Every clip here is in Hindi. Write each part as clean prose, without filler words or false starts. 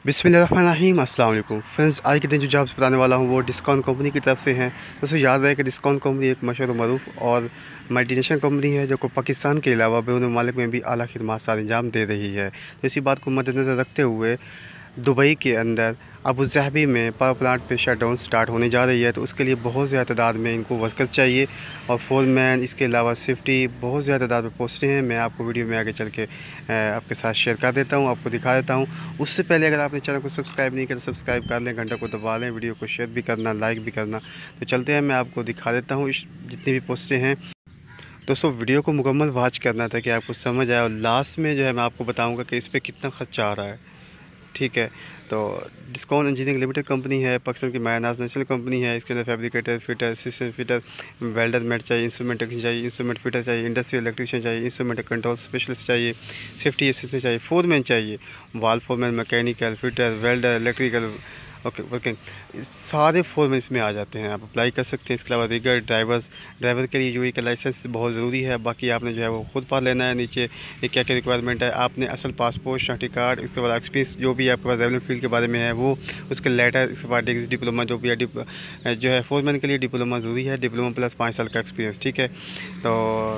बिस्मिल्लाहिर्रहमानिर्रहीम। अस्सलाम वालेकुम फ्रेंड्स, आज के दिन जो जॉब्स बताने वाला हूँ वो डिस्काउंट कंपनी की तरफ से हैं। दोस्तों याद रहे कि डिस्काउंट कंपनी एक मशहूर मरूफ और मल्टीनेशनल कंपनी है जो को पाकिस्तान के अलावा बैरून मुमालिक में भी आला खिदमत सार अंजाम दे रही है। तो इसी बात को मद्देनज़र रखते हुए दुबई के अंदर अबू ज़हबी में पावर प्लांट पे शटडाउन स्टार्ट होने जा रही है। तो उसके लिए बहुत ज़्यादा तादाद में इनको वर्कर्स चाहिए और फोरमैन, इसके अलावा सेफ्टी, बहुत ज़्यादा तादाद में पोस्टें हैं। मैं आपको वीडियो में आगे चल के आपके साथ शेयर कर देता हूँ, आपको दिखा देता हूँ। उससे पहले अगर आपने चैनल को सब्सक्राइब नहीं किया तो सब्सक्राइब कर लें, घंटा को दबा लें, वीडियो को शेयर भी करना, लाइक भी करना। तो चलते हैं, मैं आपको दिखा देता हूँ जितनी भी पोस्टें हैं। दोस्तों वीडियो को मुकम्मल वॉच करना था कि आपको समझ आए, और लास्ट में जो है मैं आपको बताऊंगा कि इस पर कितना खर्चा आ रहा है। ठीक है, तो डिस्काउंट इंजीनियरिंग लिमिटेड कंपनी है, पाकिस्तान की मायनाज नेशनल कंपनी है। इसके अंदर fabricator, fitter, assistant fitter, welder mate चाहिए, इंस्ट्रूमेंट टेक्नीशियन चाहिए, इंस्ट्रूमेंट फिटर चाहिए, इंडस्ट्रियल इलेक्ट्रीशियन चाहिए, इंस्ट्रूमेंट कंट्रोल स्पेशलिस्ट चाहिए, सेफ्टी असिस्टेंट चाहिए, फोरमैन चाहिए, वाल foreman, mechanical, fitter, welder, electrical, okay okay, सारे फॉर्म इसमें आ जाते हैं। आप अप्लाई कर सकते हैं। इसके अलावा रिगर ड्राइवर के लिए यूई का लाइसेंस बहुत ज़रूरी है। बाकी आपने जो है वो खुद पढ़ लेना है। नीचे क्या क्या रिक्वायरमेंट है, आपने असल पासपोर्ट, शनाख्ती कार्ड, इसके बाद एक्सपीरियंस जो भी आपके पास रेवेन्यू फील्ड के बारे में है वो, उसके लेटर, इसके बाद डिप्लोमा जो भी है, जो है फोरमैन के लिए डिप्लोमा ज़रूरी है, डिप्लोमा प्लस 5 साल का एक्सपीरियंस। ठीक है, तो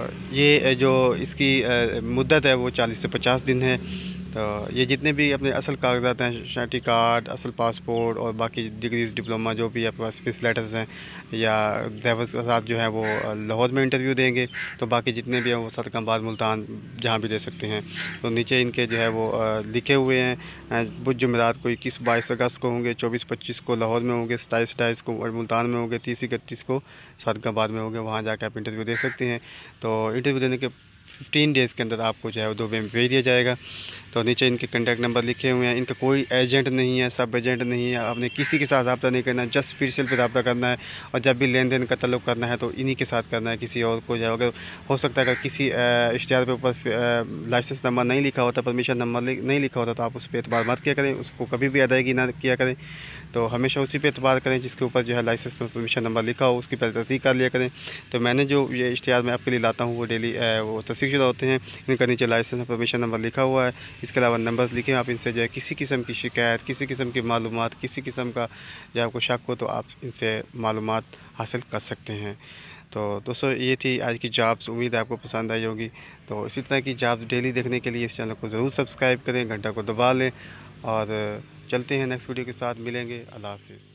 ये जो इसकी मुद्दत है वो 40 से 50 दिन है। तो ये जितने भी अपने असल कागजात हैं, शनाख्ती कार्ड, असल पासपोर्ट और बाकी डिग्रीज, डिप्लोमा जो भी आपके पास स्पेस लेटर्स हैं, या ड्राइवर्स के साथ जो है वो लाहौर में इंटरव्यू देंगे। तो बाकी जितने भी हैं वो सदकाबाद, मुल्तान, जहाँ भी दे सकते हैं। तो नीचे इनके जो है वो लिखे हुए हैं। बुध जुमेरात को 21-22 अगस्त को होंगे, 24-25 को लाहौर में होंगे, 27-28 को मुल्तान में होंगे, 30-31 को सदकाबाद में होंगे। वहाँ जाकर आप इंटरव्यू दे सकते हैं। तो इंटरव्यू देने के 15 डेज़ के अंदर आपको जो है वो दुबई में भेज दिया जाएगा। तो नीचे इनके कॉन्टैक्ट नंबर लिखे हुए हैं। इनका कोई एजेंट नहीं है, सब एजेंट नहीं है। आपने किसी के साथ रब्ता नहीं करना है, जस्ट स्पेशल पे रब्ता करना है। और जब भी लेन देन का तल्लुक़ करना है तो इन्हीं के साथ करना है, किसी और को जो अगर हो सकता है अगर किसी इश्तिहार पे ऊपर लाइसेंस नंबर नहीं लिखा होता, परमिशन नंबर नहीं लिखा होता, तो आप उस पर एतबार मत किया करें, उसको कभी भी अदायगी ना किया करें। तो हमेशा उसी पे एतबार करें जिसके ऊपर जो है लाइसेंस परमिशन नंबर लिखा हो, उसकी पहले तस्दीक कर लिया करें। तो मैंने जो ये इश्तिहार मैं आपके लिए लाता हूँ वो डेली वो तस्दीकशुदा होते हैं। इनका नीचे लाइसेंस परमिशन नंबर लिखा हुआ है। इसके अलावा नंबर्स लिखे, आप इनसे जो है किसी किस्म की शिकायत, किसी किस्म की मालूमात, किसी किस्म का जो आपको शक हो तो आप इनसे मालूमात हासिल कर सकते हैं। तो दोस्तों ये थी आज की जॉब्स, उम्मीद है आपको पसंद आई होगी। तो इसी तरह की जॉब्स डेली देखने के लिए इस चैनल को ज़रूर सब्सक्राइब करें, घंटा को दबा लें, और चलते हैं नेक्स्ट वीडियो के साथ, मिलेंगे। अल्लाह हाफिज़।